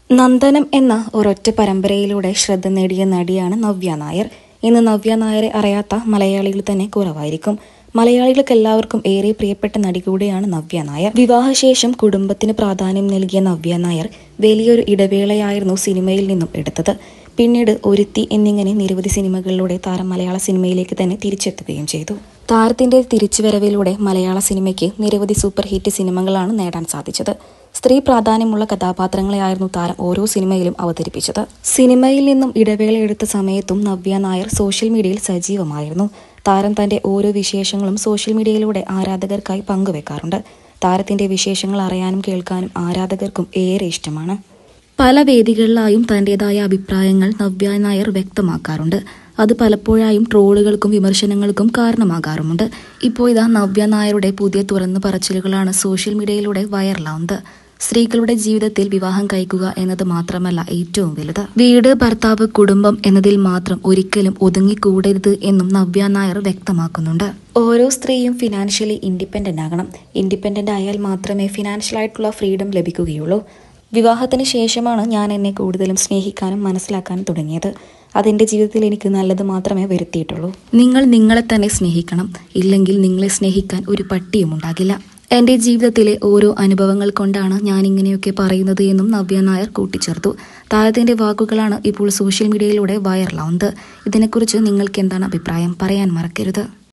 നന്ദനം എന്ന ഒരൊറ്റ പരമ്പരയിലൂടെ ശ്രദ്ധ നേടിയ നടിയാണ് നവ്യ നായർ. ഇന്ന് നവ്യ നായരെ അറിയാത്ത മലയാളികൾ തന്നെ കുറവായിരിക്കും. മലയാളികൾക്ക് എല്ലാവർക്കും ഏറെ പ്രിയപ്പെട്ട നടി കൂടിയാണ് നവ്യ നായർ. വിവാഹശേഷം കുടുംബത്തിന് പ്രാധാന്യം നൽകിയ നവ്യ നായർ വലിയൊരു ഇടവേളയായിരുന്നു സിനിമയിൽ നിന്നും എടുത്തത്. പിന്നീട് ഒരുത്തി എന്നിങ്ങനെ നിരവധി സിനിമകളിലൂടെ താരം മലയാള സിനിമയിലേക്ക് തന്നെ തിരിച്ചെത്തുകയും ചെയ്തു. താരത്തിന്റെ തിരിച്ചുവരവിലൂടെ മലയാള സിനിമയ്ക്ക് നിരവധി സൂപ്പർ ഹിറ്റ് സിനിമകളാണ് നേടാൻ സാധിച്ചത്. സ്ത്രീ പ്രാധാന്യമുള്ള കഥാപാത്രങ്ങളെയായിരുന്നു താരം ഓരോ സിനിമയിലും അവതരിപ്പിച്ചത്. സിനിമയിൽ നിന്നും ഇടവേള എടുത്ത സമയത്തും നവ്യ നായർ സോഷ്യൽ മീഡിയയിൽ സജീവമായിരുന്നു. താരം തന്റെ ഓരോ വിശേഷങ്ങളും സോഷ്യൽ മീഡിയയിലൂടെ ആരാധകർക്കായി പങ്കുവെക്കാറുണ്ട്. താരത്തിന്റെ വിശേഷങ്ങൾ അറിയാനും കേൾക്കാനും ആരാധകർക്കും ഏറെ ഇഷ്ടമാണ്. പല വേദികളിലായും തന്റേതായ അഭിപ്രായങ്ങൾ നവ്യ നായർ വ്യക്തമാക്കാറുണ്ട്. അത് പലപ്പോഴായും ട്രോളുകൾക്കും വിമർശനങ്ങൾക്കും കാരണമാകാറുമുണ്ട്. ഇപ്പോൾ ഇതാ നവ്യ നായരുടെ പുതിയ തുറന്നു പറച്ചിലുകളാണ് സോഷ്യൽ മീഡിയയിലൂടെ വൈറലാവുന്നത്. സ്ത്രീകളുടെ ജീവിതത്തിൽ വിവാഹം കഴിക്കുക എന്നത് മാത്രമല്ല ഏറ്റവും വലുത്. വീട്, ഭർത്താവ്, കുടുംബം എന്നതിൽ മാത്രം ഒരിക്കലും ഒതുങ്ങിക്കൂടരുത് എന്നും നവ്യ നായർ വ്യക്തമാക്കുന്നുണ്ട്. ഓരോ സ്ത്രീയും ഫിനാൻഷ്യലി ഇൻഡിപെൻഡന്റ് ആകണം. ഇൻഡിപെൻഡന്റ് ആയാൽ മാത്രമേ ഫിനാൻഷ്യൽ ആയിട്ടുള്ള ഫ്രീഡം ലഭിക്കുകയുള്ളൂ. വിവാഹത്തിന് ശേഷമാണ് ഞാൻ എന്നെ കൂടുതലും സ്നേഹിക്കാനും മനസ്സിലാക്കാനും തുടങ്ങിയത്. അതെന്റെ ജീവിതത്തിൽ എനിക്ക് നല്ലത് മാത്രമേ വരുത്തിയിട്ടുള്ളൂ. നിങ്ങൾ നിങ്ങളെ തന്നെ സ്നേഹിക്കണം. ഇല്ലെങ്കിൽ നിങ്ങളെ സ്നേഹിക്കാൻ ഒരു പട്ടിയും ഉണ്ടാകില്ല. എന്റെ ജീവിതത്തിലെ ഓരോ അനുഭവങ്ങൾ കൊണ്ടാണ് ഞാൻ ഇങ്ങനെയൊക്കെ പറയുന്നത് എന്നും നവ്യ നായർ കൂട്ടിച്ചേർത്തു. താരത്തിന്റെ വാക്കുകളാണ് ഇപ്പോൾ സോഷ്യൽ മീഡിയയിലൂടെ വൈറലാവുന്നത്. ഇതിനെക്കുറിച്ച് നിങ്ങൾക്ക് എന്താണ് അഭിപ്രായം? പറയാൻ മറക്കരുത്.